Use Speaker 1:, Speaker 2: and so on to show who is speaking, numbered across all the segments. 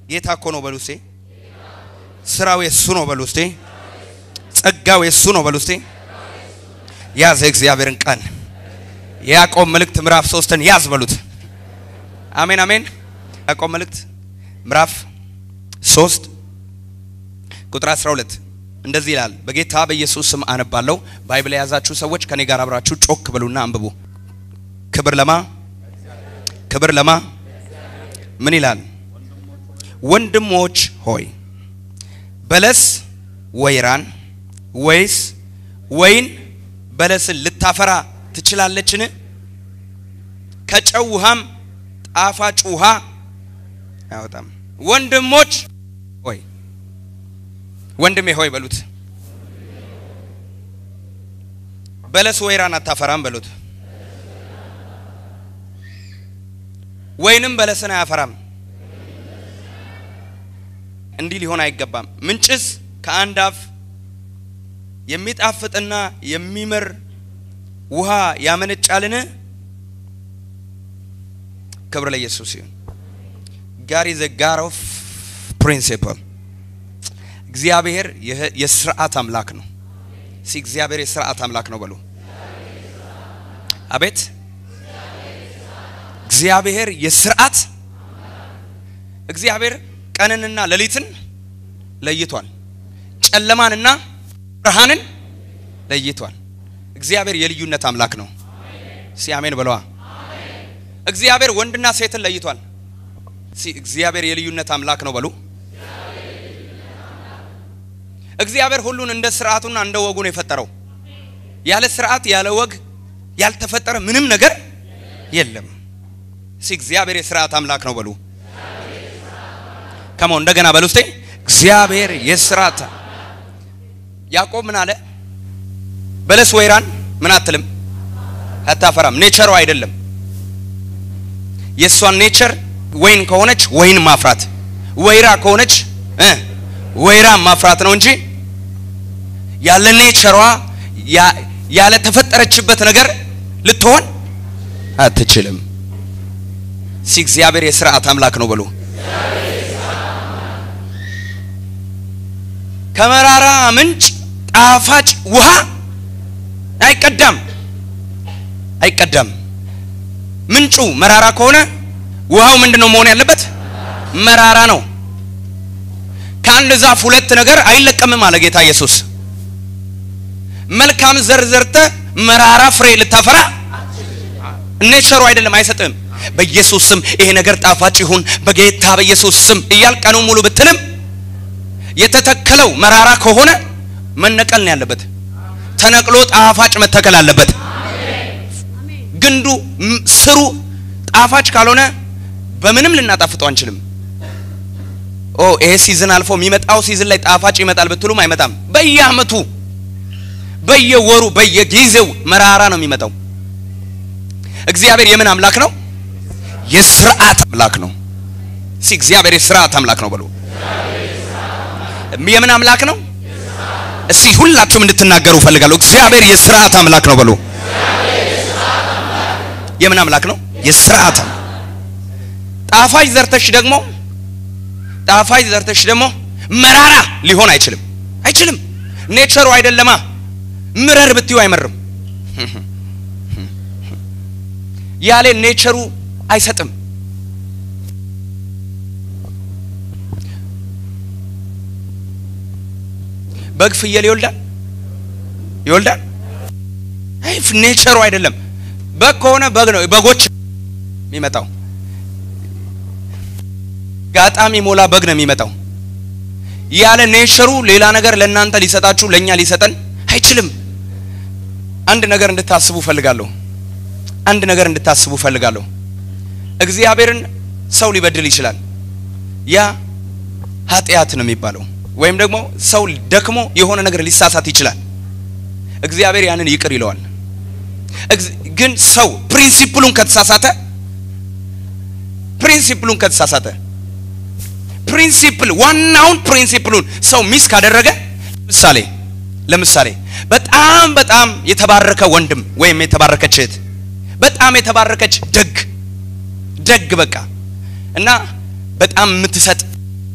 Speaker 1: የታኮ ነው በሉስቴ ስራው የሱ ነው በሉስቴ ጸጋው የሱ ነው በሉስቴ ያዝ እግዚአብሔርን ቃል ያዕቆብ መልእክት ምዕራፍ 3ን ያዝ በሉት አሜን አሜን ያዕቆብ መልእክት ምዕራፍ 3 ቁጥር 12 እንደዚህ ይላል በጌታ በኢየሱስ ስም አነባለሁ ባይብል ያዛችሁ ሰዎች ከኔ ጋር አብራችሁ ጮክ ብሉና አንብቡ ክብር ለማ ምን ይላል ወንድሞች ሆይ በለስ ወይራን ወይስ ወይን በለስን ልታፈራ ትችላለችን ከጨው ውሃም ጣፋጭ ውሃ ያወጣም ወንድሞች ሆይ ወንድሜ ሆይ በሉት በለስ ወይራን አታፈራም በሉት ወይንም በለስን አያፈራም እንዲህ ሊሆን አይገባም ምንጭስ ከአንድ አፍ የሚጣፍጥና የሚመር ውሃ ያመነጫልን ክብር ለኢየሱስ ይሁን God is a God of principle እግዚአብሔር የሥርዓት አምላክ ነው እግዚአብሔር የሥርዓት አምላክ ነው በሉ አቤት እግዚአብሔር የሥርዓት እግዚአብሔር ቀንንና ሌሊትን ለይቷል ጨለማንና ብርሃንን ለይቷል እግዚአብሔር የልዩነት አምላክ ነው አሜን በለዋ እግዚአብሔር ወንድና ሴትን ለይቷል እግዚአብሔር የልዩነት አምላክ ነው በሉ እግዚአብሔር ሁሉን እንደ ሥርዓቱና እንደ ወጉ ነው የፈጠረው ያለ ሥርዓት ያለ ወግ ያልተፈጠረ ምንም ነገር የለም እግዚአብሔር የሥርዓት አምላክ ነው በሉ ከመሆን እንደገና በሉ እስቲ እግዚአብሔር የሥርዓት ያዕቆብ ምን አለ በለስ ወይራን ምን አትልም አታፈራም ኔቸሩ አይደለም የሷን ኔቸር ወይን ከሆነች ወይን ማፍራት ወይራ ከሆነች ወይራ ማፍራት ነው እንጂ ያለ ኔቸሯ ያለ ተፈጠረችበት ነገር ልትሆን አትችልም እግዚአብሔር የሥርዓት አምላክ ነው በሉ ከመራራ ምንጭ ጣፋጭ ውሃ አይቀዳም ምንጩ መራራ ከሆነ ውሃው ምንድነው መሆን ያለበት መራራ ነው ከአንድ ዛፍ ሁለት ነገር አይለቀምም አለ ጌታ ኢየሱስ መልካም ዘርዘርተ መራራ ፍሬ ልታፈራ ኔቸሩ አይደለም አይሰጥም በኢየሱስ ስም ይሄ ነገር ጣፋጭ ይሁን በጌታ በኢየሱስ ስም እያልቀኑ ሙሉ ብትልም የተተከለው መራራ ከሆነ መነቀል ነው ያለበት ተነቅሎ ጣፋጭ መተከል አለበት ግንዱ ስሩ ጣፋጭ ካልሆነ በምንም ልናጣፍጠው አንችልም ይሄ ሲዝን አልፎ የሚመጣው ሲዝን ላይ ጣፋጭ ይመጣል ብትሉም አይመጣም በየአመቱ በየወሩ በየጊዜው መራራ ነው የሚመጣው እግዚአብሔር የምን አምላክ ነው የሥርዓት አምላክ ነው እግዚአብሔር የሥርዓት አምላክ ነው በሉ የምን አምላክ ነው እስቲ ሁላችሁም እንድትናገሩ ፈልጋለሁ እግዚአብሔር የሥርዓት አምላክ ነው በሉ የምን አምላክ ነው የሥርዓት ጣፋጭ ዘርተሽ ደግሞ መራራ ሊሆን አይችልም ኔቸሩ አይደለማ ምረር ብትዩ አይመርም ያለ ኔቸሩ አይሰጥም በግ ፍየል ይወልዳል ኔቸሩ አይደለም በግ ከሆነ በግ ነው በጎች የሚመጣው ጋጣሚ ሞላ በግ ነው የሚመጣው ያለ ኔቸሩ ሌላ ነገር ለእናንተ ሊሰጣችሁ ለኛ ሊሰጠን አይችልም አንድ ነገር እንድታስቡ ፈልጋለሁ እግዚአብሔርን ሰው ሊበድል ይችላል ያ ኃጢአት ነው የሚባለው ወይም ደግሞ ሰው ደክሞ የሆነ ነገር ሊሳሳት ይችላል እግዚአብሔር ያንን ይቅር ይለዋል ግን ሰው ፕሪንሲፕሉን ከተሳሳተ ፕሪንሲፕል ዋናውን ፕሪንሲፕሉን ሰው ሚስ ካደረገ ለምሳሌ በጣም የተባረከ ወንድም ወይም የተባረከች እህት በጣም የተባረከች ደግ በቃ እና በጣም የምትሰጥ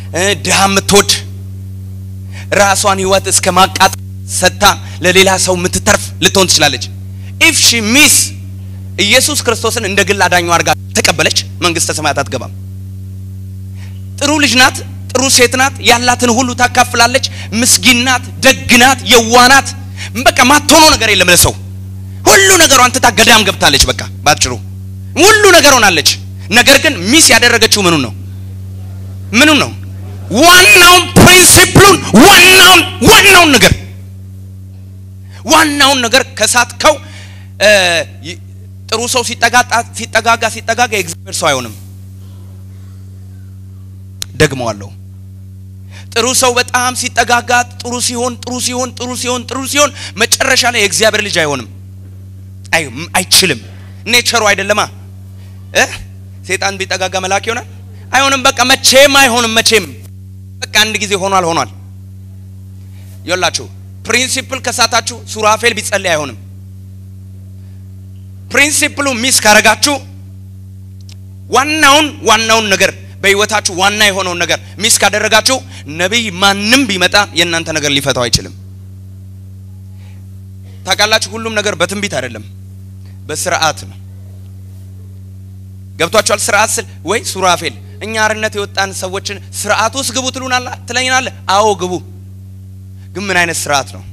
Speaker 1: ድሃ የምትወድ ራሷን ህይወት እስከ ማቃጠል ሰታ ለሌላ ሰው የምትተርፍ ልትሆን ትችላለች። if she miss ኢየሱስ ክርስቶስን እንደ ግል አዳኙ አርጋ ተቀበለች መንግስተ ሰማያት አትገባም። ጥሩ ልጅ ናት፣ ጥሩ ሴት ናት፣ ያላትን ሁሉ ታካፍላለች፣ ምስኪን ናት፣ ደግ ናት፣ የዋህ ናት። በቃ ማትሆነው ነገር የለም ለሰው ሁሉ ነገሯን ትታ ገዳም ገብታለች። በቃ ባጭሩ ሁሉ ነገር ሆናለች። ነገር ግን ሚስ ያደረገችው ምኑን ነው? ዋናውን ፕሪንሲፕሉን ዋናውን ነገር ከሳትከው ጥሩ ሰው ሲጠጋጋ የእግዚአብሔር ሰው አይሆንም። ደግመዋለሁ። ጥሩ ሰው በጣም ሲጠጋጋ ጥሩ ሲሆን መጨረሻ ላይ የእግዚአብሔር ልጅ አይሆንም። አይችልም። ኔቸሩ አይደለማ። ሰይጣን ቢጠጋጋ መልአክ ይሆናል? አይሆንም። በቃ መቼም አይሆንም። በቃ አንድ ጊዜ ሆኗል። ይላችሁ ፕሪንሲፕል ከሳታችሁ ሱራፌል ቢጸልይ አይሆንም። ፕሪንሲፕሉ ሚስ ካረጋችሁ ዋናውን ነገር በህይወታችሁ ዋና የሆነውን ነገር ሚስ ካደረጋችሁ ነብይ ማንንም ቢመጣ የእናንተ ነገር ሊፈታው አይችልም። ታውቃላችሁ ሁሉም ነገር በትንቢት አይደለም በስርዓት ነው። ገብቷችኋል? ስርዓት ስል ወይ ሱራፌል እኛ አርነት የወጣን ሰዎችን ስርዓት ውስጥ ግቡ ትለኛለህ? አዎ ግቡ። ግን ምን አይነት ስርዓት ነው?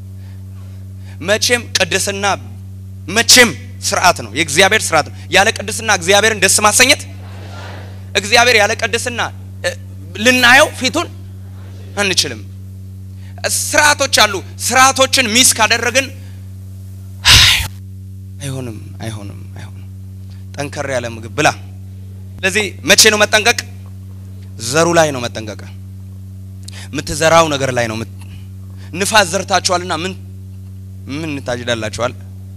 Speaker 1: መቼም ቅድስና መቼም ስርዓት ነው፣ የእግዚአብሔር ስርዓት ነው። ያለ ቅድስና እግዚአብሔርን ደስ ማሰኘት እግዚአብሔር ያለ ቅድስና ልናየው ፊቱን አንችልም። ስርዓቶች አሉ። ስርዓቶችን ሚስ ካደረግን አይሆንም። ጠንከር ያለ ምግብ ብላ። ስለዚህ መቼ ነው መጠንቀቅ? ዘሩ ላይ ነው መጠንቀቅ። ምትዘራው ነገር ላይ ነው። ንፋስ ዘርታችኋልና ምን ታጅዳላችኋል?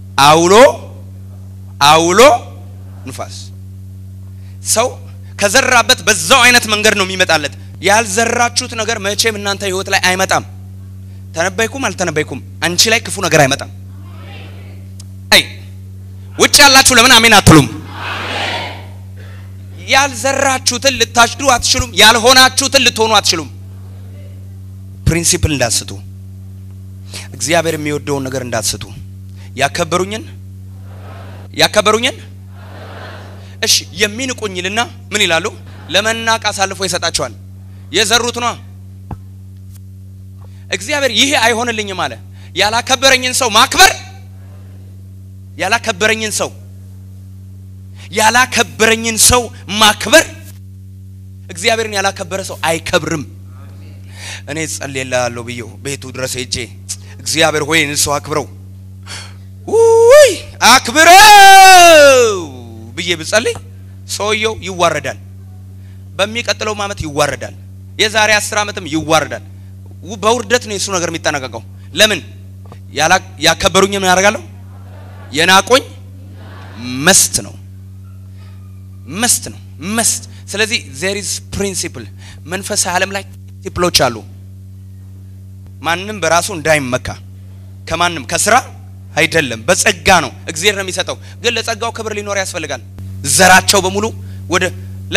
Speaker 1: አውሎ ንፋስ። ሰው ከዘራበት በዛው አይነት መንገድ ነው የሚመጣለት። ያልዘራችሁት ነገር መቼም እናንተ ህይወት ላይ አይመጣም። ተነበይኩም አልተነበይኩም አንቺ ላይ ክፉ ነገር አይመጣም። ውጭ ያላችሁ ለምን አሜን አትሉም? ያልዘራችሁትን ልታጭዱ አትችሉም። ያልሆናችሁትን ልትሆኑ አትችሉም። ፕሪንሲፕል እንዳትስቱ፣ እግዚአብሔር የሚወደውን ነገር እንዳትስቱ። ያከበሩኝን እሺ የሚንቁኝልና ምን ይላሉ? ለመናቅ አሳልፎ ይሰጣቸዋል። የዘሩት ነው። እግዚአብሔር ይሄ አይሆንልኝም አለ። ያላከበረኝን ሰው ማክበር ያላከበረኝን ሰው ማክበር እግዚአብሔርን ያላከበረ ሰው አይከብርም። እኔ ጸልየላለሁ ብዬው ቤቱ ድረስ ሄጄ እግዚአብሔር ሆይ እንሰው አክብረው ብዬ ብጸልይ ሰውየው ይዋረዳል። በሚቀጥለው ዓመት ይዋረዳል። የዛሬ 10 ዓመትም ይዋረዳል። በውርደት ነው እሱ ነገር የሚጠናቀቀው። ለምን? ያከበሩኝ ምን ያደርጋሉ? የናቆኝ መስት ነው። ስለዚህ there is principle። መንፈሳዊ ዓለም ላይ ፕሪንሲፕሎች አሉ። ማንንም በራሱ እንዳይመካ ከማንም ከስራ አይደለም፣ በጸጋ ነው እግዚአብሔር ነው የሚሰጠው። ግን ለጸጋው ክብር ሊኖር ያስፈልጋል። ዘራቸው በሙሉ ወደ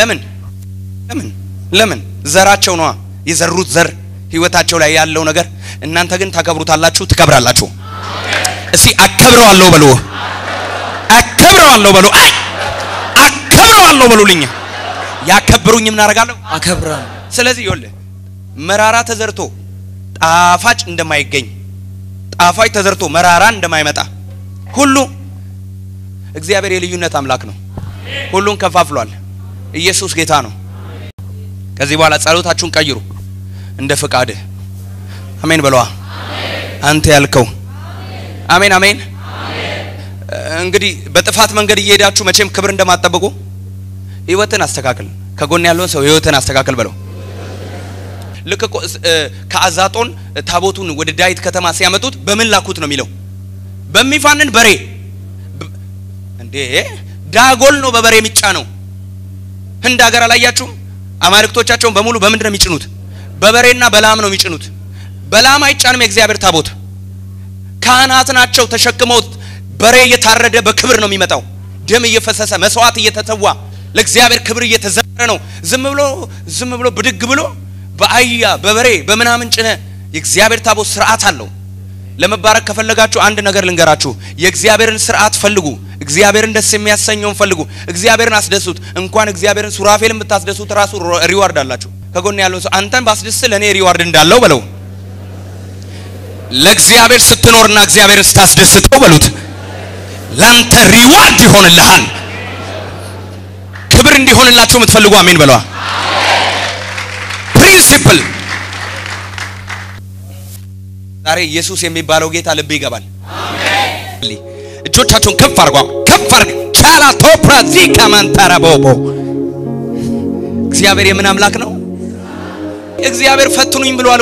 Speaker 1: ለምን ዘራቸው ነው የዘሩት ዘር ህይወታቸው ላይ ያለው ነገር እናንተ ግን ታከብሩታላችሁ፣ ትከብራላችሁ። እስቲ አከብረዋለሁ በሉ። አከብረዋለሁ በሉልኝ። ያከብሩኝ ምን አደርጋለሁ? አከብራለሁ። ስለዚህ ይኸውልህ መራራ ተዘርቶ ጣፋጭ እንደማይገኝ፣ ጣፋጭ ተዘርቶ መራራ እንደማይመጣ ሁሉ እግዚአብሔር የልዩነት አምላክ ነው። ሁሉን ከፋፍሏል። ኢየሱስ ጌታ ነው። ከዚህ በኋላ ጸሎታችሁን ቀይሩ እንደ ፈቃድህ። አሜን በለዋ። አንተ ያልከው አሜን። እንግዲህ በጥፋት መንገድ እየሄዳችሁ መቼም ክብር እንደማትጠብቁ ህይወትን አስተካክል። ከጎን ያለውን ሰው ህይወትን አስተካክል በለው። ልክ ከአዛጦን ታቦቱን ወደ ዳዊት ከተማ ሲያመጡት በምን ላኩት ነው የሚለው? በሚፋንን በሬ እንዴ ዳጎል ነው በበሬ የሚጫነው። ህንድ ሀገር አላያችሁም? አማልክቶቻቸውን በሙሉ በምንድን ነው የሚጭኑት? በበሬና በላም ነው የሚጭኑት። በላም አይጫንም የእግዚአብሔር ታቦት። ካህናት ናቸው ተሸክመው በሬ እየታረደ በክብር ነው የሚመጣው። ደም እየፈሰሰ መስዋዕት እየተተዋ ለእግዚአብሔር ክብር እየተዘመረ ነው። ዝም ብሎ ብድግ ብሎ በአያ በበሬ በመናምን ጭነ የእግዚአብሔር ታቦት ስርዓት አለው ለመባረክ ከፈለጋችሁ አንድ ነገር ልንገራችሁ የእግዚአብሔርን ስርዓት ፈልጉ እግዚአብሔርን ደስ የሚያሰኘውን ፈልጉ እግዚአብሔርን አስደሱት እንኳን እግዚአብሔርን ሱራፌልን ብታስደሱት ራሱ ሪዋርድ አላችሁ ከጎን ያለው ሰው አንተን ባስደስ ለኔ ሪዋርድ እንዳለው በለው ለእግዚአብሔር ስትኖርና እግዚአብሔርን ስታስደስተው በሉት ላንተ ሪዋርድ ይሆንልሃል ክብር እንዲሆንላችሁ የምትፈልጉ አሜን በለዋ ፕሪንሲፕል ዛሬ ኢየሱስ የሚባለው ጌታ ልብ ይገባል አሜን እጆቻችሁን ከፍ አርጓ ቻላ ቶፕራ ዚካ ማንታራ ቦቦ እግዚአብሔር የምን አምላክ ነው እግዚአብሔር ፈትኑኝ ብሏል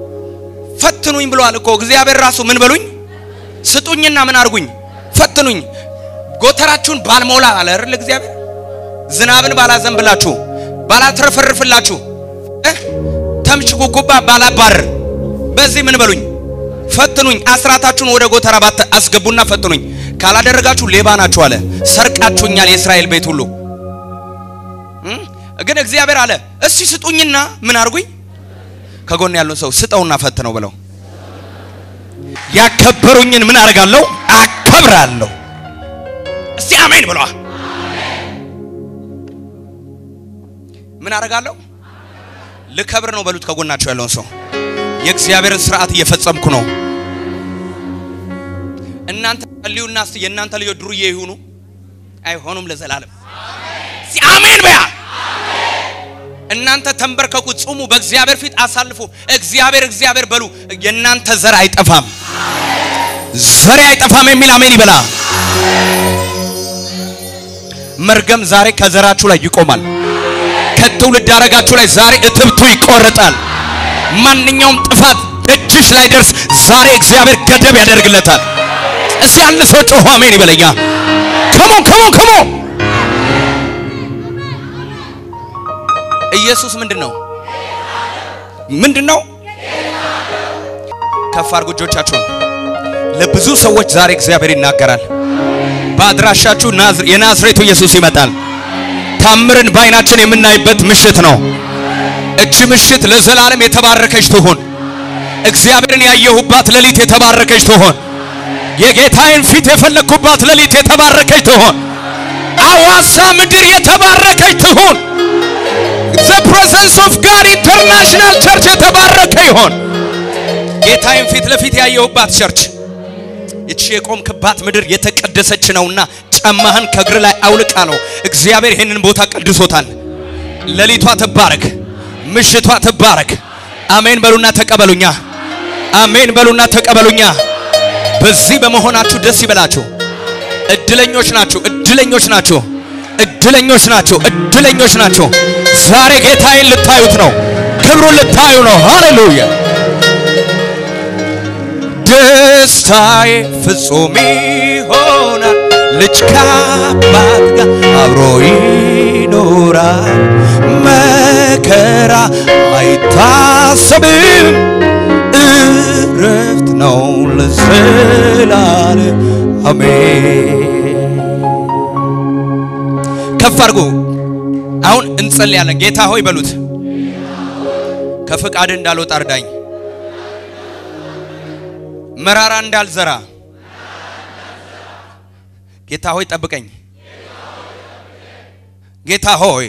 Speaker 1: እኮ እግዚአብሔር ራሱ ምን በሉኝ ስጡኝና ምን አርጉኝ ፈትኑኝ ጎተራችሁን ባልሞላ አለ አይደል እግዚአብሔር ዝናብን ባላዘንብላችሁ ባላትረፈርፍላችሁ ተምችኩኩባ ባላባር በዚህ ምን በሉኝ ፈትኑኝ አስራታችሁን ወደ ጎተራ አስገቡና ፈትኑኝ ካላደረጋችሁ ሌባ ናችሁ አለ ሰርቃችሁኛል የእስራኤል ቤት ሁሉ ግን እግዚአብሔር አለ እሺ ስጡኝና ምን አርጉኝ ከጎን ያለው ሰው ስጠውና ፈትነው ብለው ያከበሩኝን ምን አረጋለሁ አከብራለሁ እስቲ አሜን ብለዋ ምን አረጋለሁ ልከብር ነው በሉት ከጎናችሁ ያለውን ሰው የእግዚአብሔርን ስርዓት እየፈጸምኩ ነው እናንተ ሊዩና እስቲ የእናንተ ልጆች ድሩዬ ይሁኑ አይሆኑም ለዘላለም እስቲ አሜን በያ እናንተ ተንበርከኩ ጾሙ በእግዚአብሔር ፊት አሳልፉ እግዚአብሔር በሉ የእናንተ ዘር አይጠፋም የሚል አሜን ይበላ መርገም ዛሬ ከዘራችሁ ላይ ይቆማል ከትውልድ አረጋችሁ ላይ ዛሬ እትብቱ ይቆረጣል ማንኛውም ጥፋት እጅሽ ላይ ደርስ ዛሬ እግዚአብሔር ገደብ ያደርግለታል እስቲ አንድ ሰው ጮሆ አሜን ይበለኛ come on ኢየሱስ ምንድነው ከፋር ጉጆቻችሁን ለብዙ ሰዎች ዛሬ እግዚአብሔር ይናገራል ባድራሻችሁ የናዝሬቱ ኢየሱስ ይመጣል ታምርን ባይናችን የምናይበት ምሽት ነው እቺ ምሽት ለዘላለም የተባረከች ትሁን እግዚአብሔርን ያየሁባት ሌሊት የተባረከች ትሁን የጌታዬን ፊት የፈለኩባት ሌሊት የተባረከች ትሁን አዋሳ ምድር የተባረከች ትሁን The presence of God International Church የተባረከ ይሁን ጌታዬን ፊት ለፊት ያየሁባት ቸርች እቺ የቆምክባት ምድር የተቀደሰች ነውና ጫማህን ከእግር ላይ አውልቃ ነው እግዚአብሔር ይሄንን ቦታ ቀድሶታል ሌሊቷ ተባረክ ምሽቷ ተባረክ አሜን በሉና ተቀበሉኛ አሜን በሉና ተቀበሉኛ በዚህ በመሆናችሁ ደስ ይበላችሁ እድለኞች ናችሁ ዛሬ ጌታዬን ልታዩት ነው ክብሩን ልታዩ ነው ሃሌሉያ ደስታዬ ፍጹም ይሆናል ልጅ ከአባት ጋር አብሮ ይኖራል መከራ አይታሰብም እረፍት ነው ለዘላለም አሜን ከፍ አድርጉ አሁን እንጸልያለን ጌታ ሆይ በሉት ከፍቃድ እንዳልወጣ እርዳኝ መራራ እንዳልዘራ ጌታ ሆይ ጠብቀኝ ጌታ ሆይ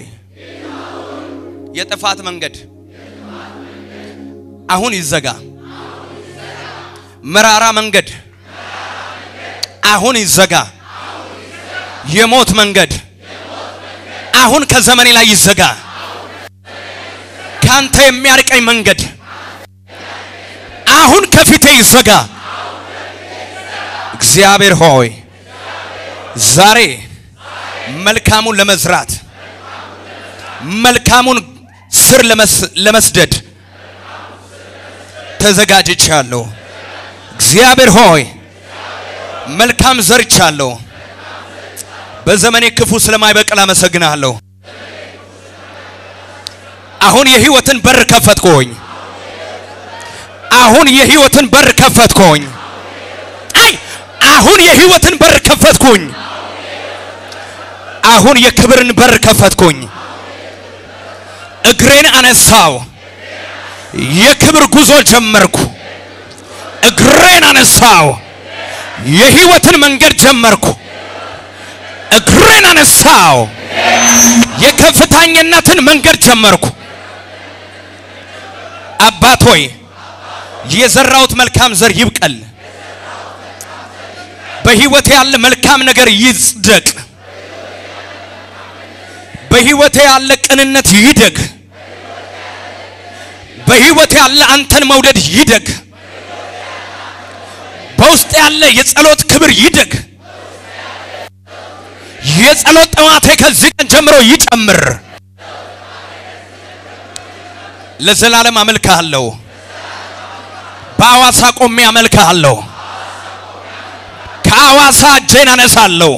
Speaker 1: የጥፋት መንገድ አሁን ይዘጋ መራራ መንገድ አሁን ይዘጋ የሞት መንገድ አሁን ከዘመኔ ላይ ይዘጋ ካንተ የሚያርቀኝ መንገድ አሁን ከፊቴ ይዘጋ እግዚአብሔር ሆይ ዛሬ መልካሙን ለመዝራት መልካሙን ስር ለመስደድ ተዘጋጅቻለሁ እግዚአብሔር ሆይ መልካም ዘርቻለሁ በዘመኔ ክፉ ስለማይበቅል አመሰግናለሁ አሁን የህይወትን በር ከፈትኩኝ አሁን የህይወትን በር ከፈትኩኝ አሁን የህይወትን በር ከፈትኩኝ አሁን የክብርን በር ከፈትኩኝ እግሬን አነሳው የክብር ጉዞ ጀመርኩ እግሬን አነሳው የህይወትን መንገድ ጀመርኩ እግሬን አነሳው የከፍታኝነትን መንገድ ጀመርኩ አባት ሆይ የዘራውት መልካም ዘር ይብቀል በህይወቴ ያለ መልካም ነገር ይጽደቅ በህይወቴ ያለ ቅንነት ይደግ በህይወቴ ያለ አንተን መውደድ ይደግ በውስጥ ያለ የጸሎት ክብር ይደግ የጸሎት ጠዋቴ ከዚህ ቀን ጀምሮ ይጨምር ለዘላለም አመልክሃለሁ በአዋሳ ቆሜ አመልክሃለሁ ከአዋሳ እጄን አነሳለሁ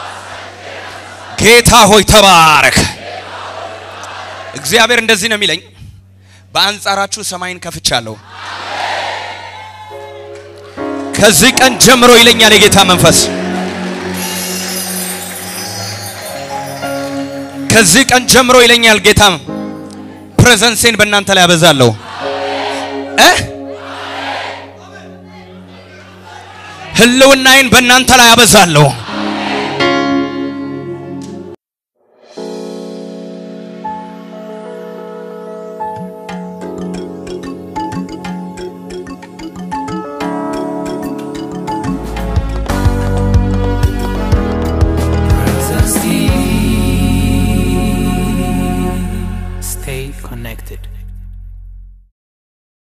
Speaker 1: ጌታ ሆይ ተባረክ እግዚአብሔር እንደዚህ ነው የሚለኝ በአንጻራችሁ ሰማይን ከፍቻለሁ ከዚህ ቀን ጀምሮ ይለኛል የጌታ መንፈስ ከዚህ ቀን ጀምሮ ይለኛል ጌታ ፕሬዘንሴን በእናንተ ላይ አበዛለሁ ህልውናዬን በእናንተ ላይ አበዛለሁ